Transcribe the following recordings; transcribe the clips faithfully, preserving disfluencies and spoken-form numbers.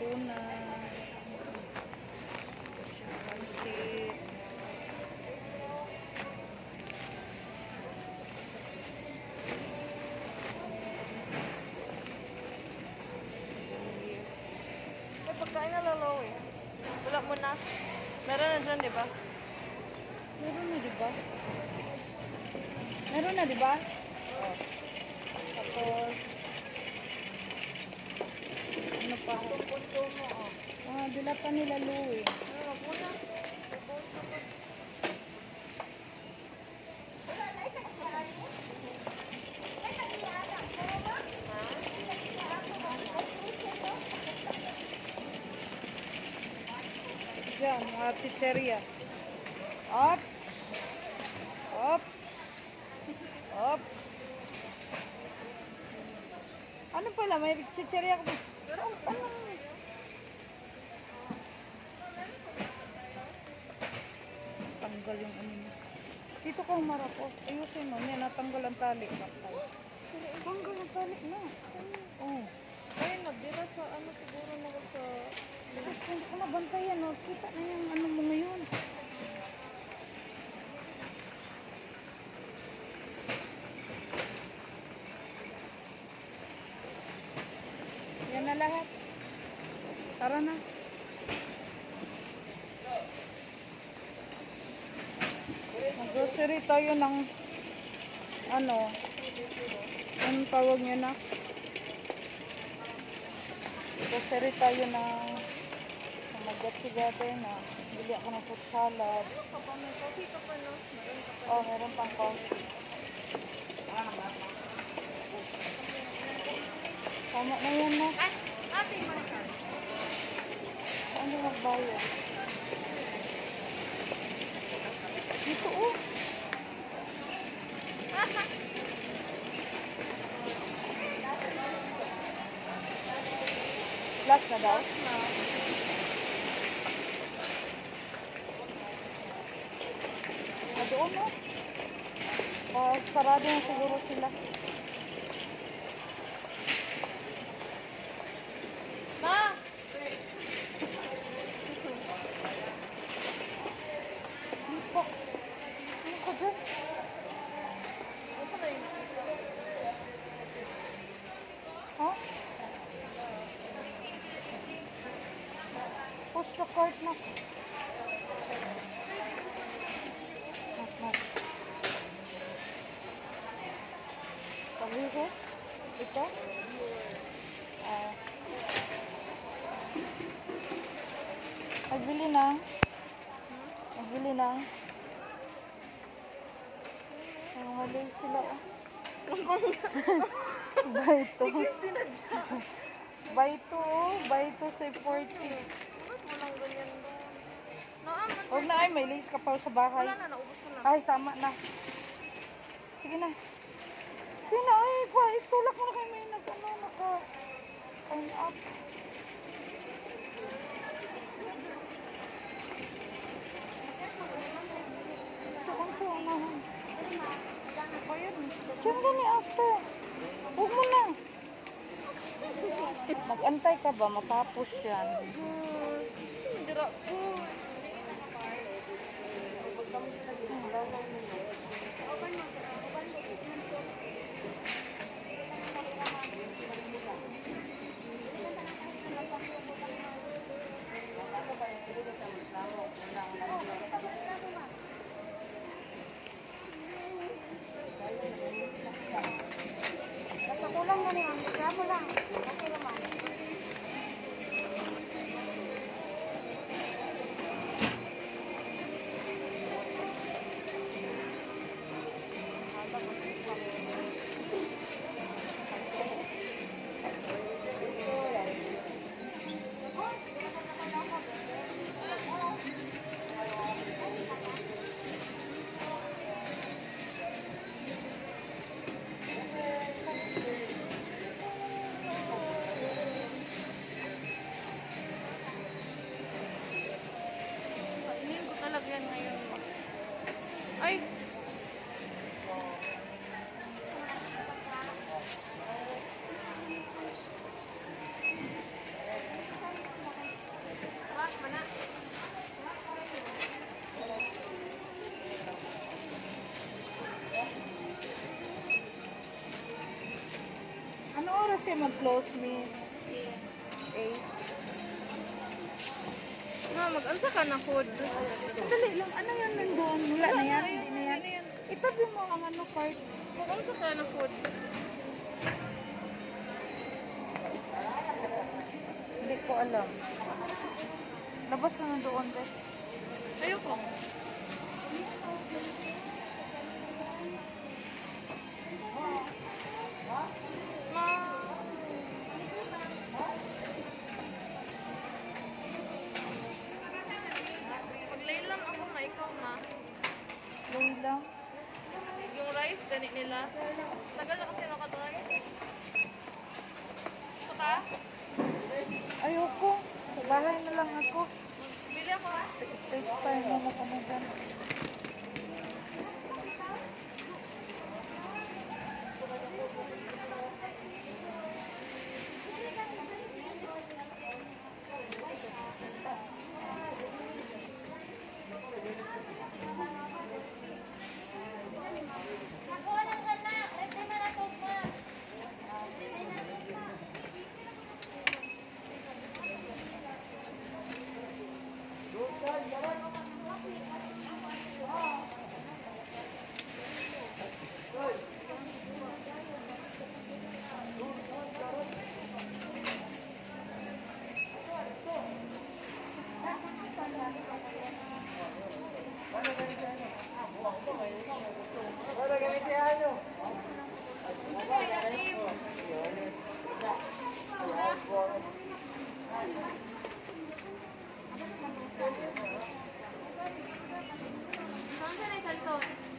tuna. Pansit. May pagkain na lalaw eh. Wala mo na. Meron na dyan, di ba? Meron na, di ba? Meron na, di ba? Oh. Tapos, ano pa? Punto mo, oh. Ah, dila pa nila luwi. Ano po na? Diyan, mga pizzeria. Up! Up! Up! Ano pala? May pizzeria ko. Ano? Tanggal yung ano niya. Dito ka humarap. Oh, ayusin mo. Yan, natanggal ang tali. Tanggal ang tali na. Oh. Ayun, nagdira sa ano siguro na sa... Tapos hindi ko nabantayan. Oh. Kita na yung ano mo ngayon. Yan na lahat. Tara na. Mag-grocery tayo ng ano, yung tawag nyo na. Grocery tayo ng mag-get-together na. Bili ako ng fruit salad. May coffee ka pa, no? Meron ka pa. Oh, meron pang coffee. Tama na yan na. Ay, ate, manikar. Saan yung magbayad? Dito oh. Last na daw? Ah, doon no? Ah, sarado na siguro sila. Ma! Dito. Ano ka dyan? Gusto na yun? Ha? Push the cart na. Nak, nak. Sabi ko? Ito? Ah. Nagbili na. Nagbili na. Ang mali sila. Buy two. Buy two. Buy two sa forty. Walang ganyan doon. Naaman. Huwag na ay, may lace ka pa sa bahay. Wala na, naubos ko na. Ay, tama na. Sige na. Sige na, ay, pa, itulak mo na kayo may nag, ano, naka, time up. Ito kang sa unahan. Diyan gani after. Huwag mo na. Mag-antay ka ba? Matapos yan. Dira po. Basta kulang na niya. Kaya mo lang. Okay naman. oras kayo mag-close, miss? eight. Ma, mag-ansa ka na food. Dali lang. Ano yan nandun? Wala na yan. Hindi na yan. Itabi mo ang ano card. Mag-ansa ka na food. Hindi ko alam. Labas ka na doon, Beth. Ayoko. Ma. Paglay lang ako na ikaw na. Lay lang. Yung rice, ganit nila. Tagal na kasi nakatry. Gusto ka? Ayoko. Sa bahay na lang ako. Bili ako ha? Takes time mo makamagan. Saan ka na isalto?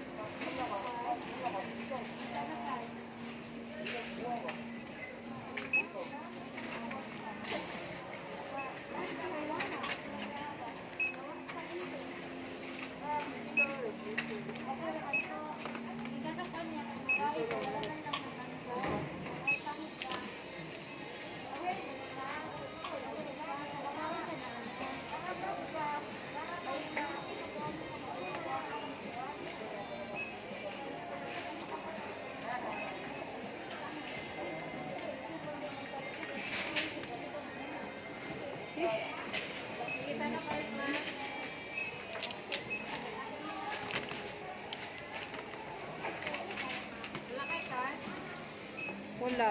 Wala.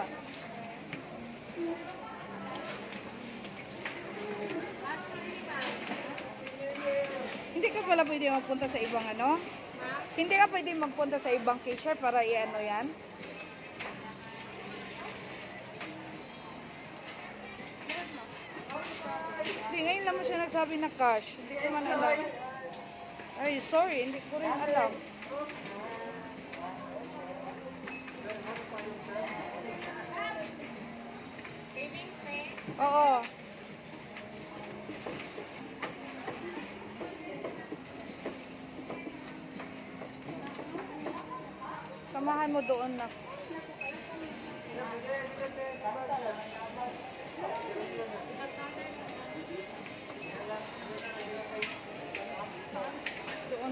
Hindi ka pala pwede magpunta sa ibang ano? Ha? Hindi ka pwede magpunta sa ibang cashier para i-ano yan? Hindi, ngayon lang mo siya nagsabi na cash. Hindi ko man alam. Ay, sorry. Hindi ko rin alam. Oo. Samahan mo doon na. Doon.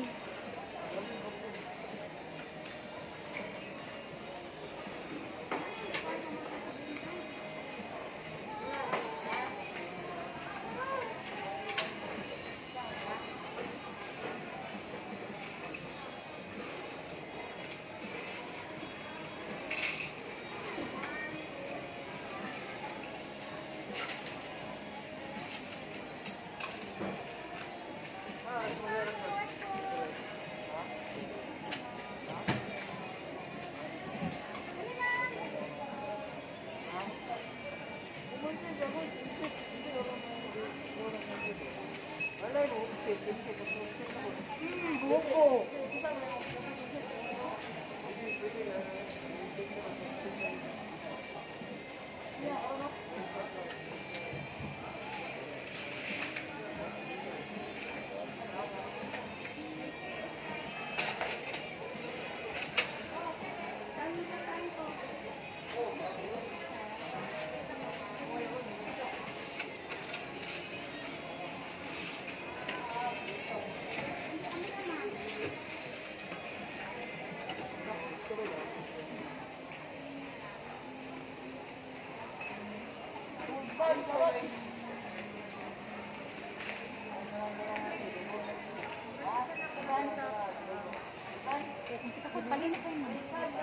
Takot, palinit ko yun.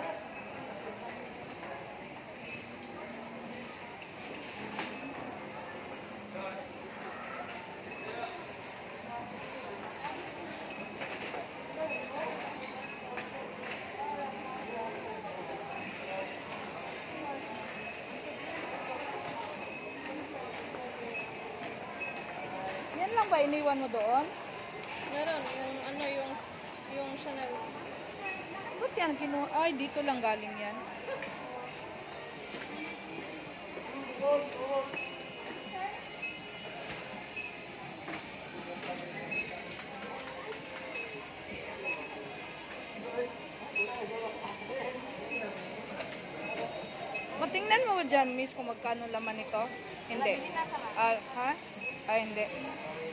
Yan lang ba iniwan mo doon? Meron, yung ano, yung, yung Chanel. Ba't yan kinu... Ay, dito lang galing yan. Matingnan mo dyan, miss, kung magkano laman nito. Hindi. Ah, ha? Ah, hindi.